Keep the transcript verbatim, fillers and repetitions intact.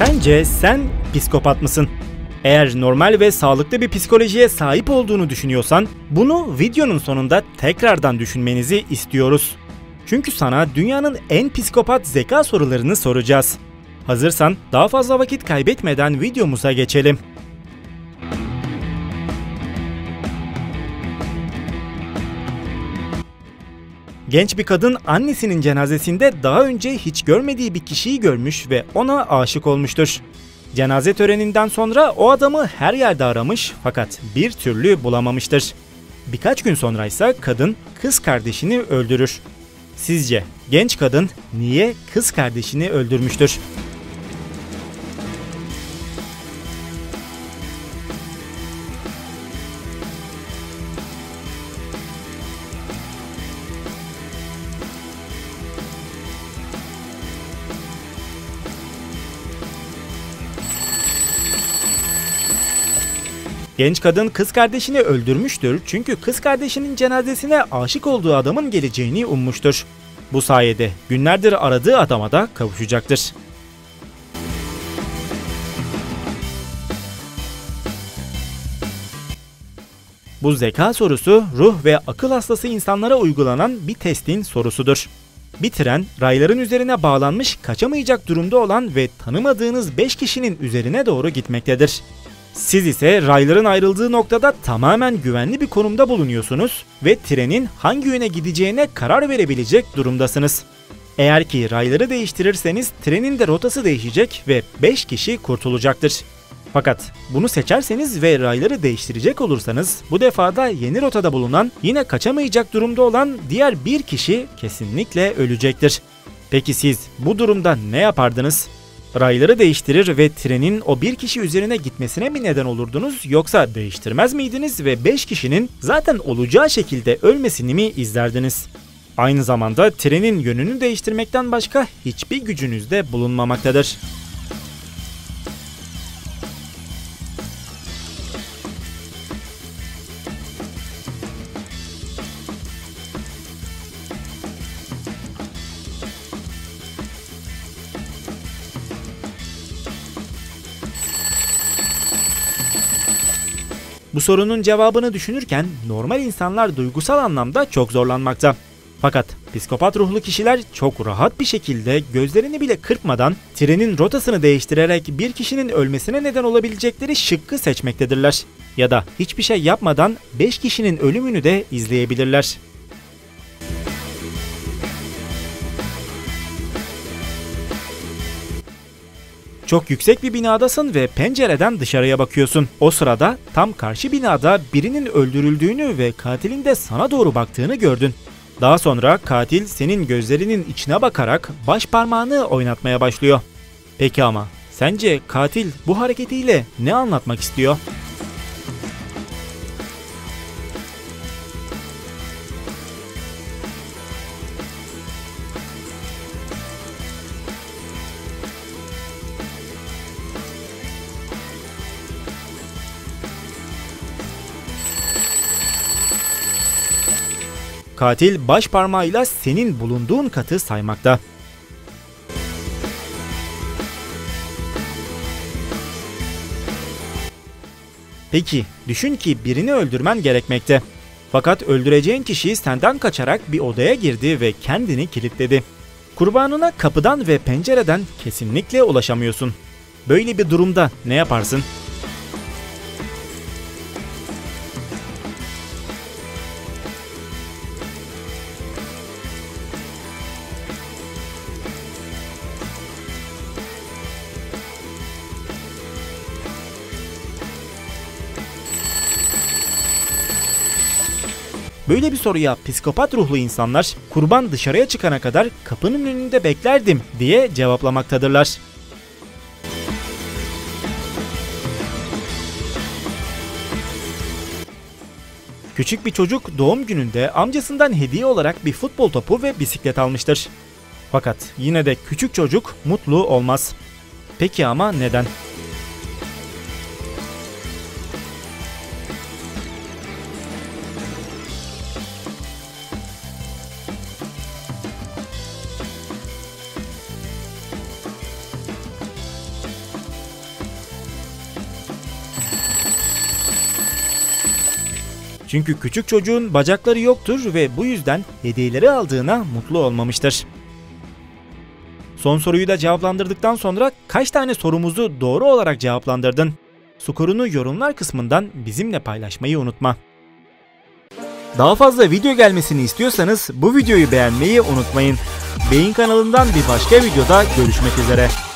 Sence sen psikopat mısın? Eğer normal ve sağlıklı bir psikolojiye sahip olduğunu düşünüyorsan, bunu videonun sonunda tekrardan düşünmenizi istiyoruz. Çünkü sana dünyanın en psikopat zeka sorularını soracağız. Hazırsan daha fazla vakit kaybetmeden videomuza geçelim. Genç bir kadın annesinin cenazesinde daha önce hiç görmediği bir kişiyi görmüş ve ona aşık olmuştur. Cenaze töreninden sonra o adamı her yerde aramış fakat bir türlü bulamamıştır. Birkaç gün sonra ise kadın kız kardeşini öldürür. Sizce genç kadın niye kız kardeşini öldürmüştür? Genç kadın kız kardeşini öldürmüştür çünkü kız kardeşinin cenazesine aşık olduğu adamın geleceğini ummuştur. Bu sayede günlerdir aradığı adama da kavuşacaktır. Bu zeka sorusu ruh ve akıl hastası insanlara uygulanan bir testin sorusudur. Bir tren rayların üzerine bağlanmış kaçamayacak durumda olan ve tanımadığınız beş kişinin üzerine doğru gitmektedir. Siz ise rayların ayrıldığı noktada tamamen güvenli bir konumda bulunuyorsunuz ve trenin hangi yöne gideceğine karar verebilecek durumdasınız. Eğer ki rayları değiştirirseniz trenin de rotası değişecek ve beş kişi kurtulacaktır. Fakat bunu seçerseniz ve rayları değiştirecek olursanız bu defa da yeni rotada bulunan yine kaçamayacak durumda olan diğer bir kişi kesinlikle ölecektir. Peki siz bu durumda ne yapardınız? Rayları değiştirir ve trenin o bir kişi üzerine gitmesine mi neden olurdunuz yoksa değiştirmez miydiniz ve beş kişinin zaten olacağı şekilde ölmesini mi izlerdiniz? Aynı zamanda trenin yönünü değiştirmekten başka hiçbir gücünüz de bulunmamaktadır. Bu sorunun cevabını düşünürken normal insanlar duygusal anlamda çok zorlanmakta. Fakat psikopat ruhlu kişiler çok rahat bir şekilde gözlerini bile kırpmadan trenin rotasını değiştirerek bir kişinin ölmesine neden olabilecekleri şıkkı seçmektedirler. Ya da hiçbir şey yapmadan beş kişinin ölümünü de izleyebilirler. Çok yüksek bir binadasın ve pencereden dışarıya bakıyorsun. O sırada tam karşı binada birinin öldürüldüğünü ve katilin de sana doğru baktığını gördün. Daha sonra katil senin gözlerinin içine bakarak baş parmağını oynatmaya başlıyor. Peki ama sence katil bu hareketiyle ne anlatmak istiyor? Katil baş parmağıyla senin bulunduğun katı saymakta. Peki düşün ki birini öldürmen gerekmekte. Fakat öldüreceğin kişi senden kaçarak bir odaya girdi ve kendini kilitledi. Kurbanına kapıdan ve pencereden kesinlikle ulaşamıyorsun. Böyle bir durumda ne yaparsın? Böyle bir soruya psikopat ruhlu insanlar kurban dışarıya çıkana kadar kapının önünde beklerdim diye cevaplamaktadırlar. Küçük bir çocuk doğum gününde amcasından hediye olarak bir futbol topu ve bisiklet almıştır. Fakat yine de küçük çocuk mutlu olmaz. Peki ama neden? Çünkü küçük çocuğun bacakları yoktur ve bu yüzden hediyeleri aldığına mutlu olmamıştır. Son soruyu da cevaplandırdıktan sonra kaç tane sorumuzu doğru olarak cevaplandırdın? Skorunu yorumlar kısmından bizimle paylaşmayı unutma. Daha fazla video gelmesini istiyorsanız bu videoyu beğenmeyi unutmayın. Beyin kanalından bir başka videoda görüşmek üzere.